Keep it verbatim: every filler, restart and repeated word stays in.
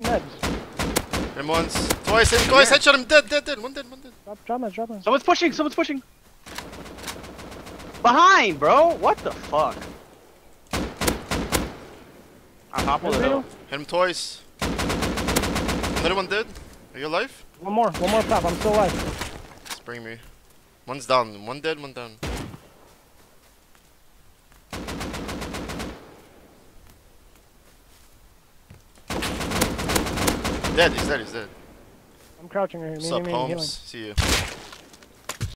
meds. Him once. Twice, him twice, headshot him, dead, dead, dead. One dead, one dead. Drop, drop meds, drop meds. Someone's pushing, someone's pushing. Behind, bro. What the fuck? I'm top of the hill. Hit him twice. Another one dead. Are you alive? One more, one more pop, I'm still alive. Spring me. One's down, one dead, one down. Dead, he's dead, he's dead. I'm crouching right here. What's Me, up, me, me, Holmes? healing. See you.